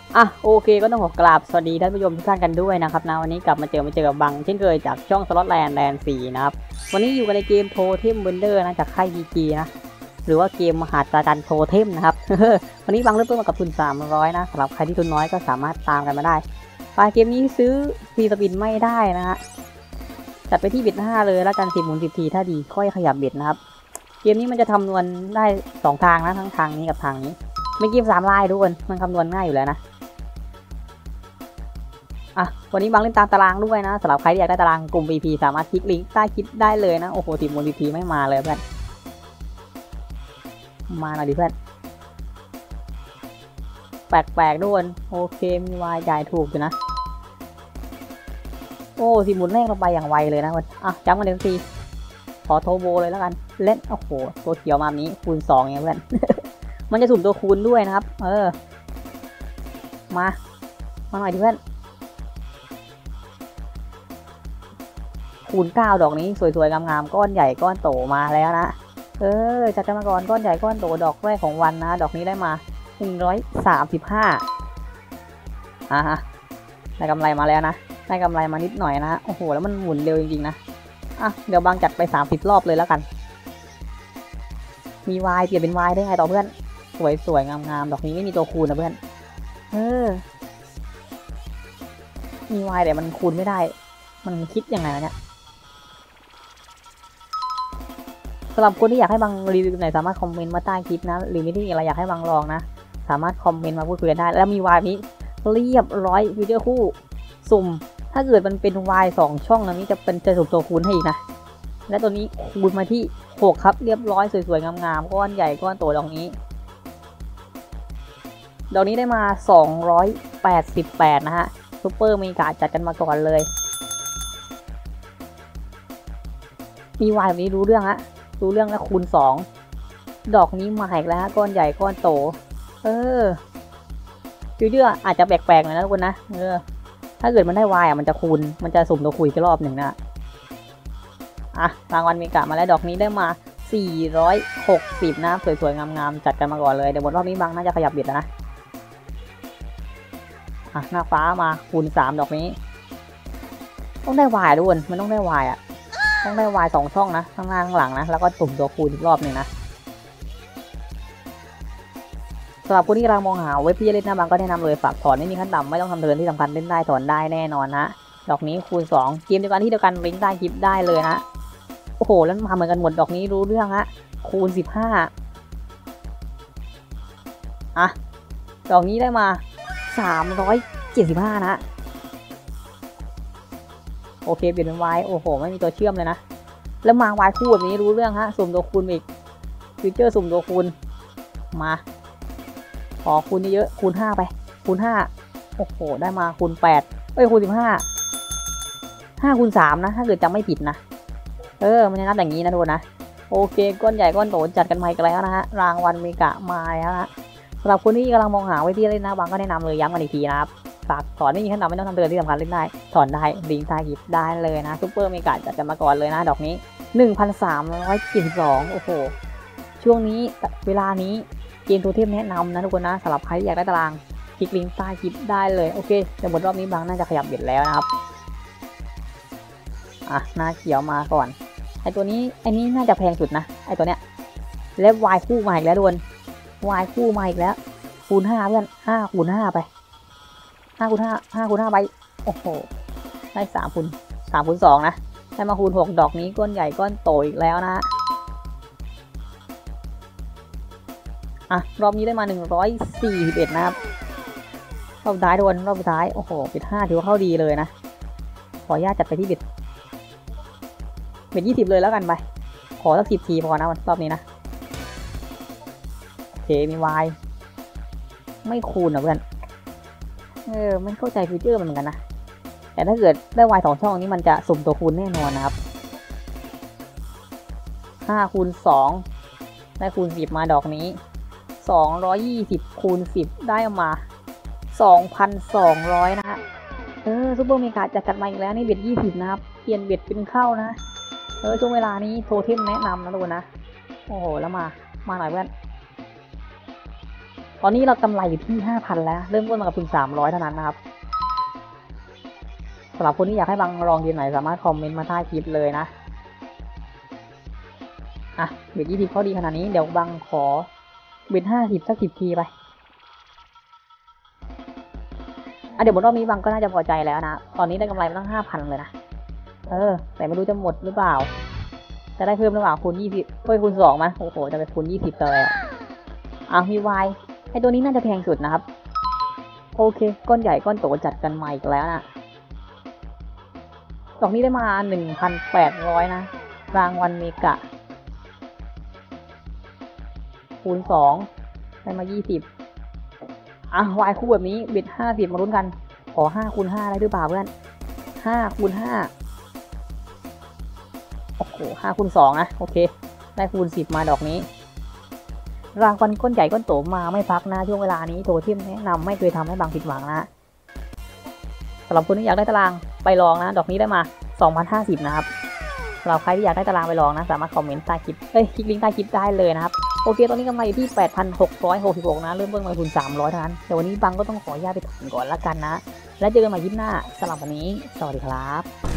โอเคก็ต้องขอกราบสวัสดีท่านผู้ชมทุกท่านกันด้วยนะครับนะวันนี้กลับมาเจอกับบังเช่นเคยจากช่องสล็อตแลนด์4นะครับวันนี้อยู่กันในเกมโทเทมเบนเดอร์นะจากค่าย PG นะหรือว่าเกมมหาจารย์โทเทมนะครับ วันนี้บังเริ่มต้นมากับทุน300นะสำหรับใครที่ทุนน้อยก็สามารถตามกันมาได้เกมนี้ซื้อฟรีสปินไม่ได้นะฮะจัดไปที่บิด5เลยแล้วกัน10 หมุน 10 ทีถ้าดีค่อยขยับบิดนะครับเกมนี้มันจะคำนวณได้2ทางนะทั้งทางนี้กับทางนี้ไม่เกม3 ลายทุกคนมันคำนวณง่ายอยู่แล้วนะวันนี้บังเล่นตามตารางด้วยนะสำหรับใครที่อยากได้ตารางกลุ่ม VP สามารถคลิกลิงก์ใต้คลิปได้เลยนะโอ้โห10 หมุน 10 ทีไม่มาเลยเพื่อนมาหน่อยดิเพื่อนแปลกๆด้วยโอเคมีวายจ่ายถูกอยู่นะโอ้10 หมุนแรกเราไปอย่างไวเลยนะเพื่อนจังกันเดี๋ยวทีขอโทโบเลยแล้วกันเล่นโอ้โหตัวเขียวมาแบบนี้คูณ2เนี่ยเพื่อน มันจะสุ่มตัวคูณด้วยนะครับมาหน่อยดิเพื่อนคูณ9ดอกนี้สวยๆงามๆก้อนใหญ่ก้อนโตมาแล้วนะจัดกันมาก่อนก้อนใหญ่ก้อนโตดอกแรกของวันนะดอกนี้ได้มา135ได้กำไรมาแล้วนะได้กำไรมานิดหน่อยนะโอ้โหแล้วมันหมุนเร็วจริงๆนะเดี๋ยวบางจัดไป30 รอบเลยแล้วกันมีวายเปลี่ยนเป็นวายได้ไงต่อเพื่อนสวยๆงามๆดอกนี้ไม่มีตัวคูณนะเพื่อนมีวายแต่มันคูณไม่ได้มันคิดยังไงเนี่ยสำหรับคนที่อยากให้บังรีวิวไหนสามารถคอมเมนต์มาใต้คลิปนะหรือมีที่อะไรอยากให้บังลองนะสามารถคอมเมนต์มาพูดคุยกันได้แล้วมีวายนี้เรียบร้อยฟิวเจอร์คู่สุ่มถ้าเกิดมันเป็นวาย2 ช่องนะนี้จะสุ่มตัวคูณให้อีกนะและตัวนี้คูณมาที่6ครับเรียบร้อยสวยๆงามๆก้อนใหญ่ก้อนโตดอกนี้ได้มา288นะฮะซูเปอร์มีการจัดกันมาก่อนเลยมีวายแบบนี้รู้เรื่องฮะรู้เรื่องแล้วคูณ2ดอกนี้มาอีกแล้วก้อนใหญ่ก้อนโตฟิวเจอร์อาจจะแปลกๆหน่อยนะทุกคนนะถ้าเกิดมันได้วายมันจะคูณมันจะสุ่มตัวคุยกันรอบหนึ่งนะรางวัลมีกะมาแล้วดอกนี้ได้มา460นะสวยๆงามๆจัดกันมาก่อนเลยเดี๋ยวบนรอบนี้บางน่าจะขยับบิดแล้วนะหน้าฟ้ามาคูณ3ดอกนี้ต้องได้วายทุกคนมันต้องได้วายต้องได้วาย2 ช่องนะข้างหน้าข้างหลังนะแล้วก็สุ่มตัวคูณอีกรอบหนึ่งนะสำหรับคนที่กำลังมองหาเว็บที่จะเล่นหน้าบางก็แนะนำเลยฝากถอนไม่มีขั้นต่ำไม่ต้องทำเทิร์นที่สำคัญเล่นได้ถอนได้แน่นอนนะดอกนี้คูณ2เกมเดียวกันที่เดียวกันลิงก์ใต้คลิปได้เลยนะโอ้โหแล้วมาเหมือนกันหมดดอกนี้รู้เรื่องคูณ15ดอกนี้ได้มา375นะโอเคเปลี่ยนเป็นวายโอ้โหไม่มีตัวเชื่อมเลยนะแล้วมาวายคู่แบบนี้รู้เรื่องสุ่มตัวคูณอีกฟิวเจอร์สุ่มตัวคูณมาขอคูณเยอะคูณ5ไปคูณ5โอ้โหได้มาคูณ8คูณ15คูณ3นะถ้าเกิดจำไม่ผิดนะมันจะนับอย่างนี้นะทุกคนนะโอเคก้อนใหญ่ก้อนโตจัดกันใหม่กันแล้วนะฮะรางวัลมีกะมาแล้วนะสำหรับคนที่กำลังมองหาไว้ที่เล่นนะบางก็แนะนำเลยย้ำกันอีกทีนะครับฝากถอนไม่มีขั้นต่ำไม่ต้องทำเตือนที่สำคัญเล่นได้ถอนได้ลิงก์ใต้คลิปได้เลยนะซุปเปอร์มีกะจัดกันมาก่อนเลยนะดอกนี้1,372โอ้โหช่วงนี้เวลานี้เกมโทเทมแนะนำนะทุกคนนะสำหรับใครที่อยากได้ตารางคลิกลิงก์ใต้คลิปได้เลยโอเคแต่บทรอบนี้บางน่าจะขยับเบียดแล้วนะครับหน้าเขียวมาก่อนไอตัวนี้น่าจะแพงสุดนะไอตัวเนี้ยแล้ววายคู่มาอีกแล้วทุกคนวายคู่มาอีกแล้วคูณ5เพื่อน5คูณ5ไป5คูณ5ไปโอ้โหได้3คูณ2นะได้มาคูณ6ดอกนี้ก้อนใหญ่ก้อนโตอีกแล้วนะรอบนี้ได้มา141นะครับรอบสุดท้ายโดนรอบสุดท้ายโอ้โหปิด5ถือว่าเข้าดีเลยนะขออนุญาตจัดไปที่บิด20เลยแล้วกันไปขอสัก10 ทีพอนะวันรอบนี้นะโอเคมีวายไม่คูณนะเพื่อนไม่เข้าใจฟีเจอร์มันเหมือนกันนะแต่ถ้าเกิดได้วาย2 ช่องนี้มันจะสุ่มตัวคูณแน่นอนนะครับ5คูณ2ได้คูณ10มาดอกนี้220คูณ10ได้มา2,200นะฮะซุปเปอร์เมกาจัดกันมาอีกแล้วนี่เบ็ด20นะครับเปลี่ยนเบ็ดเป็นเข้านะช่วงเวลานี้โทเทมแนะนำนะทุกคนนะโอ้โหแล้วมาหน่อยเพื่อนตอนนี้เรากำไรอยู่ที่ 5,000 แล้วเริ่มต้นมากับทุน300เท่านั้นนะครับสำหรับคนที่อยากให้บังลองเกมไหนสามารถคอมเมนต์มาใต้คลิปเลยนะอ่ะเบ็ด20เขาดีขนาดนี้เดี๋ยวบังขอเบ็ด50สัก10 ทีไปเดี๋ยวบนรอบนี้บังก็น่าจะพอใจแล้วนะตอนนี้ได้กำไรมาตั้ง 5,000 เลยนะแต่ไม่รู้จะหมดหรือเปล่าจะได้เพิ่มหรือเปล่าคูณ20คูณ2มั้ยโอ้โหจะไปคูณ20เลยมีวายไอตัวนี้น่าจะแพงสุดนะครับโอเคก้อนใหญ่ก้อนโตจัดกันใหม่อีกแล้วนะดอกนี้ได้มา 1,800 นะรางวัลเมกะคูณ2ได้มา20วายคู่แบบนี้เบ็ด50มาลุ้นกันขอ5 คูณ 5ได้หรือเปล่าเพื่อน5 คูณ 5โอ้โห5 คูณ 2นะโอเคได้คูณ10มาดอกนี้รางวัลก้นใหญ่ก้นโตมาไม่พักนะช่วงเวลานี้โทที่แนะนำไม่เคยทำให้บางผิดหวังนะสำหรับคนที่อยากได้ตารางไปลองนะดอกนี้ได้มา2,050นะครับสำหรับใครที่อยากได้ตารางไปลองนะสามารถคอมเมนต์ใต้คลิปคลิกลิงก์ใต้คลิปได้เลยนะครับโอเคตอนนี้กำไรอยู่ที่ 8,666 นะเริ่มต้นมาทุน300เท่านั้นเดี๋ยววันนี้บังก็ต้องขออนุญาตไปถอนก่อนละกันนะแล้วเจอกันใหม่คลิปหน้าสำหรับวันนี้สวัสดีครับ